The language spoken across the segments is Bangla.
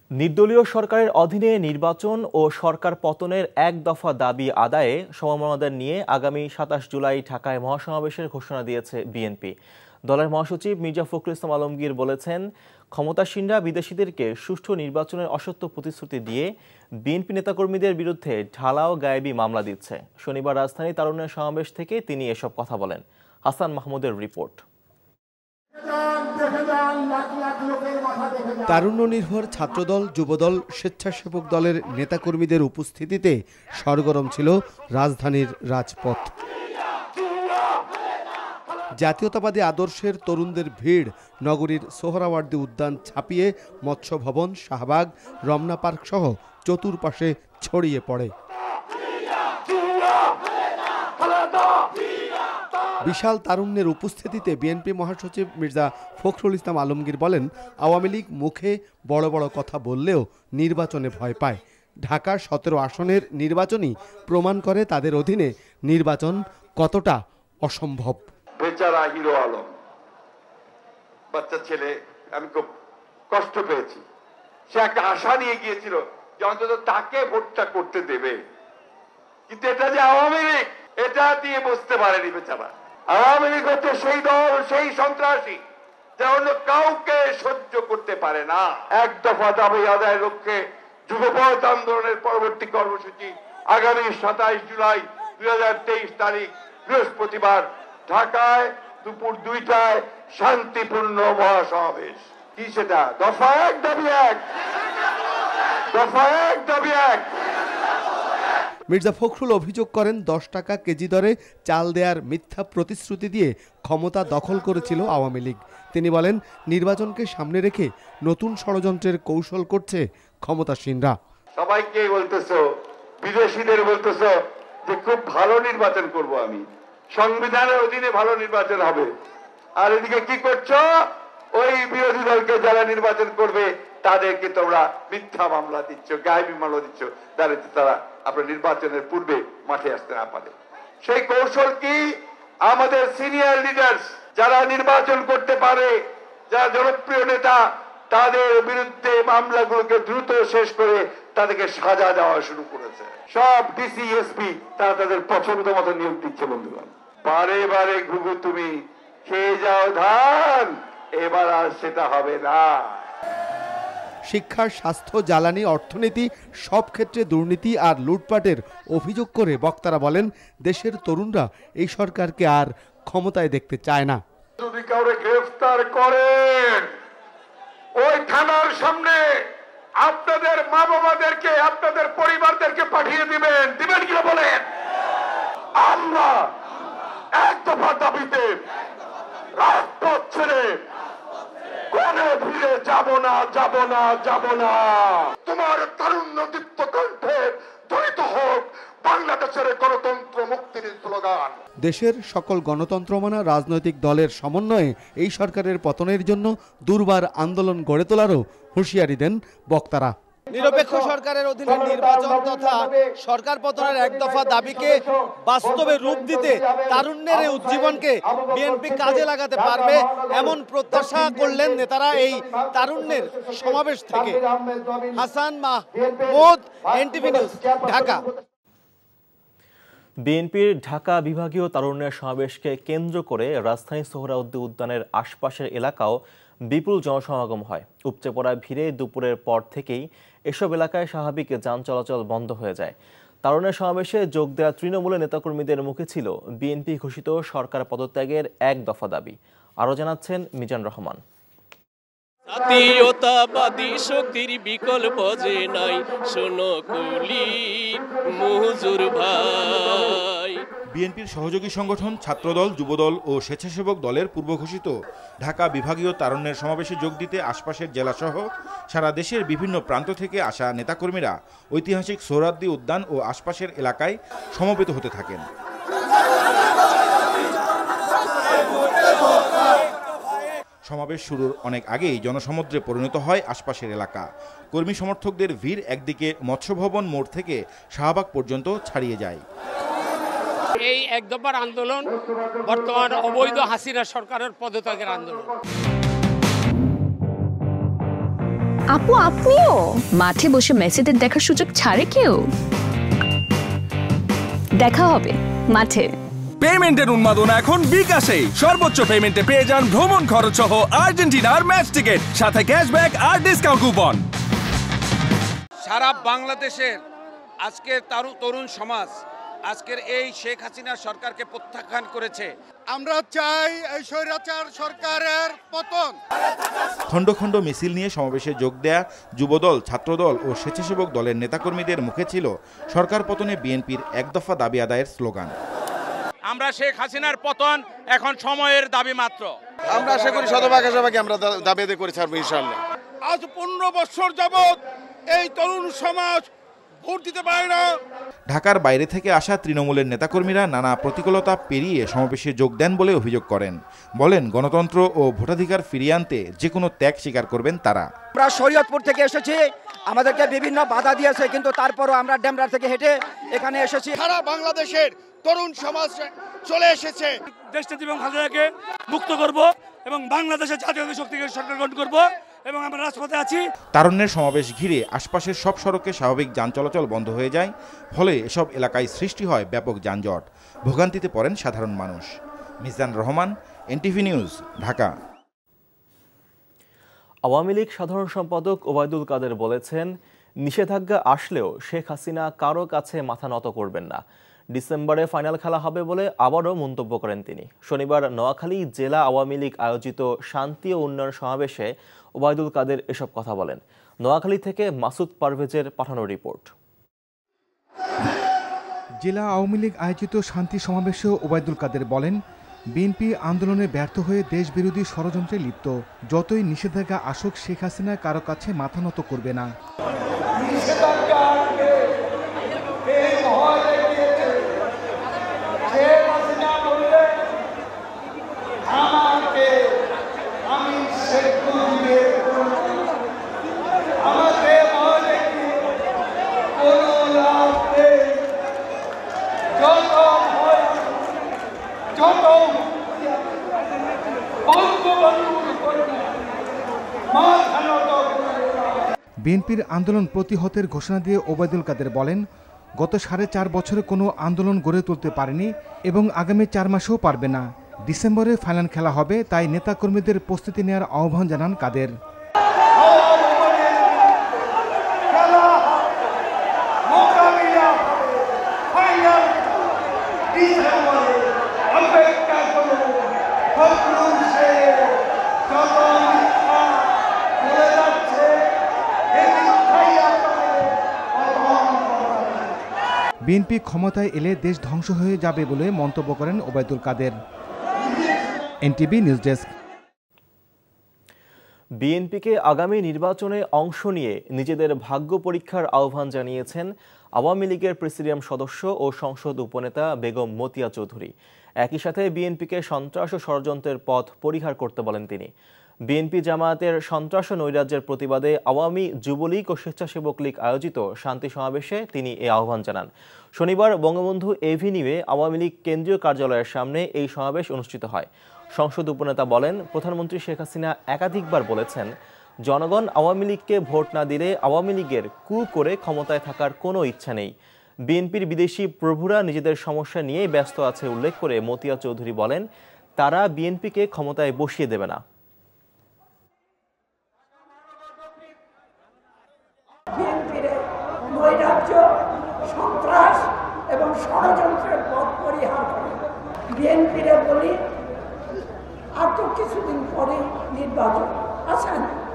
নির্দলীয় সরকারের অধীনে নির্বাচন ও সরকার পতনের এক দফা দাবি আদায়ে সমমনাদের নিয়ে আগামী ২৭ জুলাই ঢাকায় মহাসমাবেশের ঘোষণা দিয়েছে বিএনপি। দলের মহাসচিব মির্জা ফখরুল ইসলাম আলমগীর বলেছেন, ক্ষমতাসীনরা বিদেশিদেরকে সুষ্ঠু নির্বাচনের অসত্য প্রতিশ্রুতি দিয়ে বিএনপি নেতাকর্মীদের বিরুদ্ধে ঢালাও গায়েবী মামলা দিচ্ছে। শনিবার রাজধানী তারুণ্যের সমাবেশ থেকে তিনি এসব কথা বলেন। হাসান মাহমুদের রিপোর্ট। তারুণ্য নির্ভর ছাত্রদল, যুবদল, স্বেচ্ছাসেবক দলের নেতাকর্মীদের উপস্থিতিতে সরগরম ছিল রাজধানীর রাজপথ। জাতীয়তাবাদী আদর্শের তরুণদের ভিড় নগরীর সোহরাওয়ার্দী উদ্যান ছাপিয়ে মৎস্য ভবন, শাহবাগ, রমনা পার্ক সহ চতুর্পাশে ছড়িয়ে পড়ে। বিশাল তারুণ্যের উপস্থিতিতে বিএনপি মহাসচিব মির্জা ফখরুল ইসলাম আলমগীর বলেন, আওয়ামী লীগ মুখে বড় বড় কথা বললেও নির্বাচনে ভয় পায়। ঢাকার ১৭ আসনের নির্বাচনই প্রমাণ করে তাদের অধীনে নির্বাচন কতটা অসম্ভব। বেচারা হিরো আলম, বাচ্চা ছেলে, আমি খুব কষ্ট পেয়েছি। সে একটা আশা নিয়ে গিয়েছিল যে অন্তত তাকে ভোটটা করতে দেবে, কিন্তু এটা যে আওয়ামী লীগ, এটা দিয়ে বুঝতে পারেনি বেচারা। আওয়ামী লীগ হচ্ছে সেই দল, সেই সন্ত্রাসী যা অন্য কাউকে সহ্য করতে পারে না। এক দফা দাবি আদায়ের লক্ষ্যে যুগপৎ আন্দোলনের পরবর্তী কর্মসূচি আগামী ২৭ জুলাই ২০২৩ তারিখ বৃহস্পতিবার ঢাকায় দুপুর ২টায় শান্তিপূর্ণ মহাসমাবেশ। কি সেটা? দফা এক দাবি এক, দফা এক দাবি এক। মির্জা ফখরুল অভিযোগ করেন, ১০ টাকা কেজি দরে চাল দেওয়ার মিথ্যা প্রতিশ্রুতি দিয়ে ক্ষমতা দখল করেছিল আওয়ামী লীগ। তিনি বলেন, নির্বাচনকে সামনে রেখে নতুন ষড়যন্ত্রের কৌশল করছে ক্ষমতাসীনরা। সবাইকে বলতেছো, বিদেশিদের বলতেছো যে খুব ভালো নির্বাচন করব, আমি সংবিধানের অধীনে ভালো নির্বাচন হবে, আর এদিকে কি করছো? ওই বিরোধী দলকে যারা নির্বাচন করবে তাদেরকে তোমরা মিথ্যা মামলা দিচ্ছ, গায়েবী মামলা দিচ্ছ, যাতে তারা আপনার নির্বাচনের পূর্বে মাঠে আসতে না পারে। সেই কৌশল কি? আমাদের সিনিয়র লিডার্স যারা নির্বাচন করতে পারে, যারা জনপ্রিয় নেতা, তাদের বিরুদ্ধে মামলাগুলোকে দ্রুত শেষ করে তাদেরকে সাজা দেওয়া শুরু করেছে। সব ডিসি, এসপি তারা তাদের পছন্দ মতো নিয়োগ দিচ্ছে। বন্ধুগণ, বারে বারে ঘুঘু তুমি খেয়ে যাও ধান, এবার আর সেটা হবে না। শিক্ষা, স্বাস্থ্য, জ্বালানি, অর্থনীতি সব ক্ষেত্রে দুর্নীতি আর লুটপাটের অভিযোগ করে বক্তারা বলেন, দেশের তরুণরা এই সরকারকে আর ক্ষমতায় দেখতে চায় না। যদি কাউরে গ্রেফতার করেন, ওই থানার সামনে আপনাদের মা বাবাদেরকে, আপনাদের পরিবারদেরকে পাঠিয়ে দিবেন। দিবেন কি বলেন? আমরা এক দফা দাবিতে রাজপথ ছেড়ে কোনে ফিরে যাব না, যাব না, যাব না। তোমার তারুণ্য দীপ্ত কণ্ঠে ধ্বনিত হোক বাংলাদেশের গণতন্ত্র মুক্তির স্লোগান। দেশের সকল গণতন্ত্র মানা রাজনৈতিক দলের সমন্বয়ে এই সরকারের পতনের জন্য দুর্বার আন্দোলন গড়ে তোলারও হুঁশিয়ারি দেন বক্তারা। নিরপেক্ষ সরকারের অধীনে নির্বাচন তথা সরকার পতনের এক দফা দাবিকে বাস্তবে রূপ দিতে তারুণ্যের এই উজ্জীবনকে বিএনপি কাজে লাগাতে পারবে, এমন প্রত্যাশা করলেন নেতারা এই তারুণ্যের সমাবেশ থেকে। Hasan Mahmud, NTV news, Dhaka. বিএনপির ঢাকা বিভাগীয় তারুণ্যের সমাবেশকে কেন্দ্র করে রাজধানী সোহরাওয়ার্দী উদ্যানের আশপাশের এলাকাও বিপুল জনসমাগম হয়। উপচে পড়া ভিড়ে দুপুরের পর থেকেই এসব এলাকায় স্বাভাবিক যান চলাচল বন্ধ হয়ে যায়। তারুণ্যের সমাবেশে যোগ দেওয়া তৃণমূলের নেতাকর্মীদের মুখে ছিল বিএনপি ঘোষিত সরকার পদত্যাগের এক দফা দাবি। আরও জানাচ্ছেন মিজান রহমান। জাতীয়তাবাদী শক্তির বিকল্প যে নাই, শোনো কুলি মুহুজুর ভাই। বিএনপির সহযোগী সংগঠন ছাত্রদল, যুবদল ও স্বেচ্ছাসেবক দলের পূর্ব ঘোষিত ঢাকা বিভাগীয় তারুণ্যের সমাবেশে যোগ দিতে আশপাশের জেলাসহ সারা দেশের বিভিন্ন প্রান্ত থেকে আসা নেতাকর্মীরা ঐতিহাসিক সোহরাওয়ার্দী উদ্যান ও আশপাশের এলাকায় সমবেত হতে থাকেন। সমাবেশ শুরুর অনেক আগেই জনসমুদ্রে পরিণত হয় আশপাশের এলাকা। কর্মী সমর্থকদের ভিড় একদিকে মৎস্য ভবন মোড় থেকে শাহবাগ পর্যন্ত ছাড়িয়ে যায়। এই এক দফার আন্দোলন বর্তমান অবৈধ হাসিনা সরকারের পদত্যাগের আন্দোলন। আপু আপনিও মাঠে বসে মেসিদের দেখার সুযোগ ছাড়ে কেউ? দেখা হবে মাঠে। পেমেন্টের উন্মাদনা এখন বিকাশে। সর্বোচ্চ পেমেন্টে পেয়ে যান ভ্রমণ খরচ সহ আর্জেন্টিনার ম্যাচ টিকিট, সাথে ক্যাশব্যাক আর ডিসকাউন্ট কুপন। সারা বাংলাদেশের আজকের তরুণ সমাজ আজকের এই শেখ হাসিনা সরকারকে প্রত্যাখ্যান করেছে। আমরা চাই এই স্বৈরাচার সরকারের পতন। খণ্ড খণ্ড মিছিল নিয়ে সমাবেশে যোগ দেয়া যুবদল, ছাত্রদল ও স্বেচ্ছাসেবক দলের নেতাকর্মীদের মুখে ছিল সরকার পতনে বিএনপির এক দফা দাবি আদায়ের স্লোগান। আমরা শেখ হাসিনার পতন এখন সময়ের দাবি মাত্র। আমরা আশা করি শতভাগে আমরা দাবি আদায় করে ছাড়বো ইনশাআল্লাহ। আজ 15 বছর যাবৎ এই তরুণ সমাজ ভোট দিতে পারে না। ঢাকার বাইরে থেকে আসা তৃণমূলের নেতাকর্মীরা নানা প্রতিকূলতা পেরিয়ে সমাবেশে যোগ দেন বলে অভিযোগ করেন। বলেন, গণতন্ত্র ও ভোটাধিকার ফিরিয়ে আনতে যে কোনো ত্যাগ স্বীকার করবেন তারা। আমরা শরীয়তপুর থেকে এসেছি, আমাদেরকে বিভিন্ন বাধা দিয়েছে, কিন্তু তারপরও আমরা ডেমরা থেকে হেঁটে এখানে এসেছি। সারা বাংলাদেশের তরুণ সমাজ চলে এসেছে। দেশটা এবং খালেদাকে মুক্ত করব এবং বাংলাদেশের জাতীয় শক্তিকে সরকার গঠন করব এবং আমরা রাজপথে আছি। তারুণ্যের সমাবেশ ঘিরে আশপাশের সব সড়কে স্বাভাবিক যান চলাচল বন্ধ হয়ে যায়। ফলে এসব এলাকায় সৃষ্টি হয় ব্যাপক যানজট। ভোগান্তিতে পড়েন সাধারণ মানুষ। Mizan Rahman, NTV news, Dhaka. আওয়ামী লীগ সাধারণ সম্পাদক ওবায়দুল কাদের বলেছেন, নিষেধাজ্ঞা আসলেও শেখ হাসিনা কারো কাছে মাথা নত করবেন না। ডিসেম্বরে ফাইনাল খেলা হবে বলে আবারও মন্তব্য করেন তিনি। শনিবার নোয়াখালী জেলা আওয়ামী লীগ আয়োজিত শান্তি ও উন্নয়ন সমাবেশে ওবায়দুল কাদের এসব কথা বলেন। নোয়াখালী থেকে মাসুদ পারভেজের পাঠানো রিপোর্ট। জেলা আওয়ামী লীগ আয়োজিত শান্তি সমাবেশে ওবায়দুল কাদের বলেন, বিএনপি আন্দোলনে ব্যর্থ হয়ে দেশবিরোধী ষড়যন্ত্রে লিপ্ত। যতই নিষেধাজ্ঞা আসুক, শেখ হাসিনা কারো কাছে মাথা নত করবে না। বিএনপির আন্দোলন প্রতিহতের ঘোষণা দিয়ে ওবায়দুল কাদের বলেন, গত 4.5 বছরে কোনো আন্দোলন গড়ে তুলতে পারেনি এবং আগামী 4 মাসেও পারবে না। ডিসেম্বরে ফাইনাল খেলা হবে, তাই নেতাকর্মীদের প্রস্তুতি নেওয়ার আহ্বান জানান কাদের। বিএনপি ক্ষমতায় এলে দেশ ধ্বংস হয়ে যাবে বলে মন্তব্য করেন ওবায়দুল কাদের। NTV নিউজ ডেস্ক। বিএনপিকে আগামী নির্বাচনে অংশ নিয়ে নিজেদের ভাগ্য পরীক্ষার আহ্বান জানিয়েছেন আওয়ামী লীগের প্রেসিডিয়াম সদস্য ও সংসদ উপনেতা বেগম মতিয়া চৌধুরী। একই সাথে বিএনপিকে সন্ত্রাস ও ষড়যন্ত্রের পথ পরিহার করতে বলেন তিনি। বিএনপি জামায়াতের সন্ত্রাস ও নৈরাজ্যের প্রতিবাদে আওয়ামী যুবলীগ ও স্বেচ্ছাসেবক লীগ আয়োজিত শান্তি সমাবেশে তিনি এই আহ্বান জানান। শনিবার বঙ্গবন্ধু এভিনিউয়ে আওয়ামী লীগ কেন্দ্রীয় কার্যালয়ের সামনে এই সমাবেশ অনুষ্ঠিত হয়। সংসদ উপনেতা বলেন, প্রধানমন্ত্রী শেখ হাসিনা একাধিকবার বলেছেন, জনগণ আওয়ামী লীগকে ভোট না দিলে আওয়ামী লীগের কু করে ক্ষমতায় থাকার কোনো ইচ্ছা নেই। বিএনপির বিদেশি প্রভুরা নিজেদের সমস্যা নিয়েই ব্যস্ত আছে উল্লেখ করে মতিয়া চৌধুরী বলেন, তারা বিএনপিকে ক্ষমতায় বসিয়ে দেবে না। নৈরাজ্য, সন্ত্রাস এবং ষড়যন্ত্রের পথ পরিহার করে বিএনপিরে বলি, আর তো কিছুদিন পরে নির্বাচন। আচ্ছা,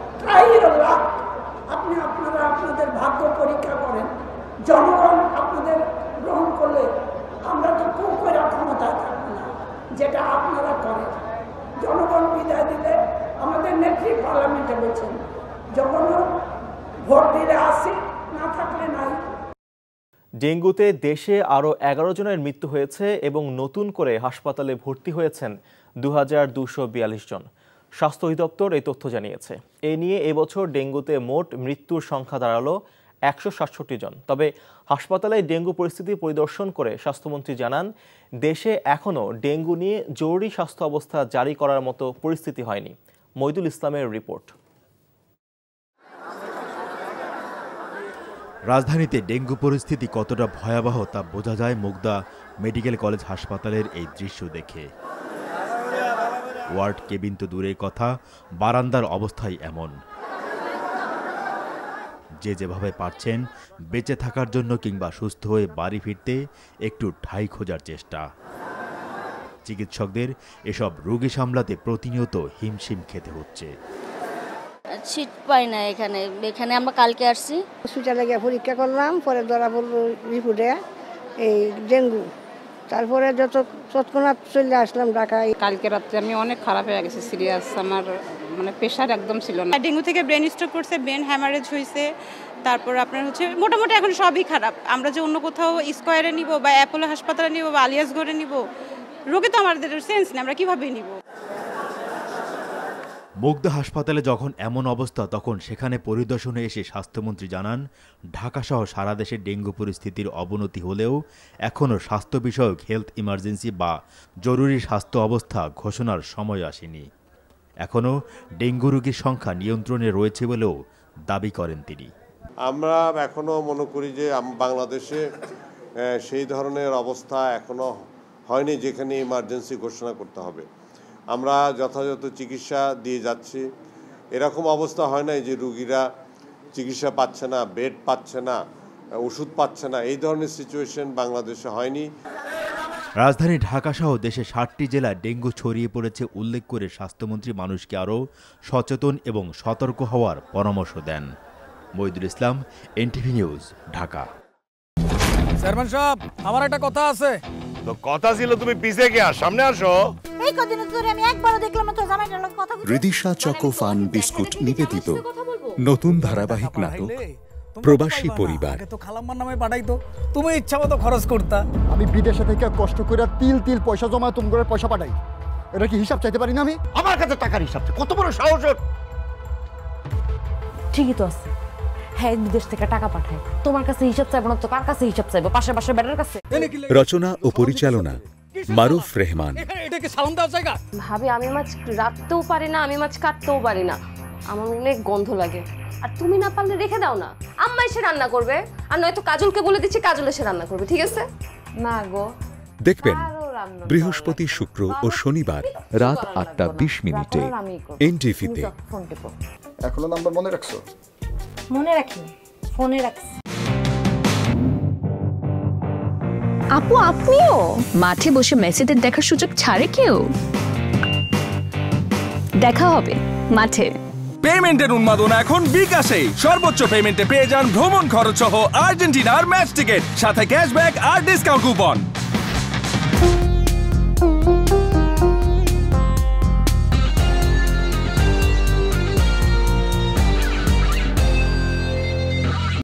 আপনারা আপনাদের ভাগ্য পরীক্ষা করেন। জনগণ আপনাদের গ্রহণ করলে আমরা তো খুব করে ক্ষমতায় থাকবো না, যেটা আপনারা করেন। জনগণ বিদায় দিলে আমাদের নেত্রী পার্লামেন্টে বলছেন, যখন ভোট দিলে আসি, না থাকলে নাই। ডেঙ্গুতে দেশে আরও 11 জনের মৃত্যু হয়েছে এবং নতুন করে হাসপাতালে ভর্তি হয়েছেন 2242 জন। স্বাস্থ্য অধিদপ্তর এই তথ্য জানিয়েছে। এ নিয়ে এবছর ডেঙ্গুতে মোট মৃত্যুর সংখ্যা দাঁড়ালো 167 জন। তবে হাসপাতালে ডেঙ্গু পরিস্থিতি পরিদর্শন করে স্বাস্থ্যমন্ত্রী জানান, দেশে এখনও ডেঙ্গু নিয়ে জরুরি স্বাস্থ্য অবস্থা জারি করার মতো পরিস্থিতি হয়নি। মইদুল ইসলামের রিপোর্ট। রাজধানীতে ডেঙ্গু পরিস্থিতি কতটা ভয়াবহ তা বোঝা যায় মুগদা মেডিকেল কলেজ হাসপাতালের এই দৃশ্য দেখে। ওয়ার্ড কেবিন তো দূরের কথা, বারান্দার অবস্থাই এমন। যে যেভাবে পারছেন বেঁচে থাকার জন্য কিংবা সুস্থ হয়ে বাড়ি ফিরতে একটু ঠাঁই খোঁজার চেষ্টা। চিকিৎসকদের এসব রোগী সামলাতে প্রতিনিয়ত হিমশিম খেতে হচ্ছে। সিট পাই না এখানে আমরা কালকে আসছি, হসপিটালে গিয়ে পরীক্ষা করলাম, পরে ধরা পড়লো রিপোর্টে এই ডেঙ্গু। তারপরে যত তৎক্ষণাৎ চলে আসলাম ঢাকায়। কালকে রাত্রে আমি অনেক খারাপ হয়ে গেছে, সিরিয়াস, আমার মানে প্রেশার একদম ছিল না। ডেঙ্গু থেকে ব্রেন স্ট্রোক করছে, ব্রেন হ্যামারেজ হয়েছে, তারপর আপনার হচ্ছে মোটামুটি এখন সবই খারাপ। আমরা যে অন্য কোথাও স্কয়ারে নিব বা অ্যাপোলো হাসপাতালে নিব বা আলিয়াস ঘরে নিব, রোগে তো আমাদের সেন্স নেই, আমরা কিভাবে নিব। মুগদা হাসপাতালে যখন এমন অবস্থা তখন সেখানে পরিদর্শনে এসে স্বাস্থ্যমন্ত্রী জানান ঢাকাসহ সারা দেশে ডেঙ্গু পরিস্থিতির অবনতি হলেও এখনও স্বাস্থ্য বিষয়ক হেলথ ইমার্জেন্সি বা জরুরি স্বাস্থ্য অবস্থা ঘোষণার সময় আসেনি। এখনও ডেঙ্গু রোগীর সংখ্যা নিয়ন্ত্রণে রয়েছে বলেও দাবি করেন তিনি। আমরা এখনও মনে করি যে বাংলাদেশে সেই ধরনের অবস্থা এখনও হয়নি যেখানে ইমার্জেন্সি ঘোষণা করতে হবে। আমরা যথাযথ চিকিৎসা দিয়ে যাচ্ছি, এরকম অবস্থা হয় নাই যে রুগীরা চিকিৎসা পাচ্ছে না, বেড পাচ্ছে না, ওষুধ পাচ্ছে না, এই ধরনের সিচুয়েশন বাংলাদেশে হয়নি। রাজধানী ঢাকাসহ দেশে ৬০টি জেলায় ডেঙ্গু ছড়িয়ে পড়েছে উল্লেখ করে স্বাস্থ্যমন্ত্রী মানুষকে আরও সচেতন এবং সতর্ক হওয়ার পরামর্শ দেন। Mohidul Islam, NTV news, Dhaka. Chairman সাহেব, আমার একটা কথা আছে। তো কথা ছিল তুমি পিছে গিয়ে সামনে আসো। এই কদিন ধরে আমি একবারও দেখলাম না তো জামাইটার লগে কথা বলতে। রিদিশা চকোফান বিস্কুট নিবেদিত নতুন ধারাবাহিক নাটক প্রবাসী পরিবার। তো খালাম্মার নামে পাঠাইতো, তুমি ইচ্ছামতো খরচ করতা। আমি বিদেশে থেকে কষ্ট করে তিল পয়সা জমা তুমি করে পয়সা পাঠাই, এটা কি হিসাব চাইতে পারি না আমি? আমার কাছে টাকার হিসাব কত বড় সাহস! ঠিকই তো আছে, হ্যাঁ বিদেশ থেকে টাকা পাঠায়, তোমার কাছে হিসাব চাইবো না তো কার কাছে হিসাব চাইবো? পাশে বেটার কাছে। রচনা ও পরিচালনা মারুফ রেহমান। এটা কি সালাম দেওয়ার জায়গা? ভাবি, আমি মাছ রাখতেও পারি না, আমি মাছ কাটতেও পারি না, আমার অনেক গন্ধ লাগে। আর তুমি না পারলে রেখে দাও না, আম্মা এসে রান্না করবে, আর নয়তো কাজলকে বলে দিচ্ছি কাজল এসে রান্না করবে, ঠিক আছে? না গো। দেখবেন বৃহস্পতি, শুক্র ও শনিবার রাত ৮টা ২০ NTV-তে। এখনো নাম্বার মনে রাখছো? মনে রাখি, ফোনে রাখছি। আপু, আপনিও মাঠে বসে মেসিদের দেখার সুযোগ ছাড়ে কেউ? দেখা হবে মাঠে। পেমেন্টের উন্মাদনা এখন বিকাশে। সর্বোচ্চ পেমেন্টে পেয়ে যান ভ্রমণ খরচ সহ আর্জেন্টিনার ম্যাচ টিকিট, সাথে ক্যাশব্যাক আর ডিসকাউন্ট কুপন।